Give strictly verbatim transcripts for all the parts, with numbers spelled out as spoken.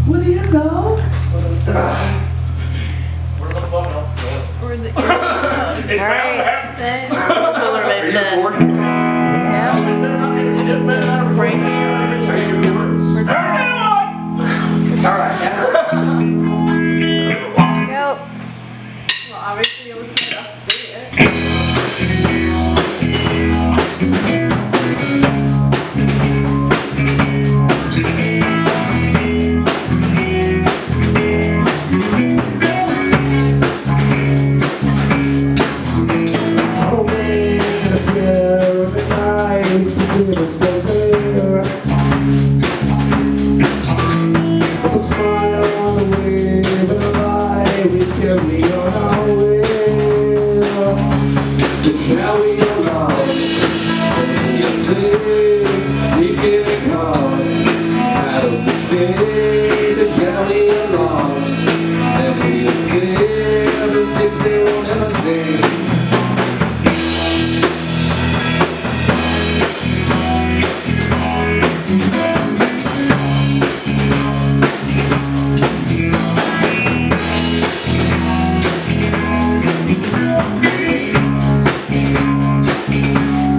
What do you know? Where the fuck else go? Where the It's Alright, bound she said. Are you recording? Yeah. Right here. Alright, guys. Go. Well, obviously it was enough to do it.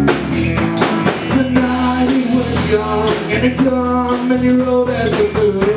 And he come and he rode as a bird.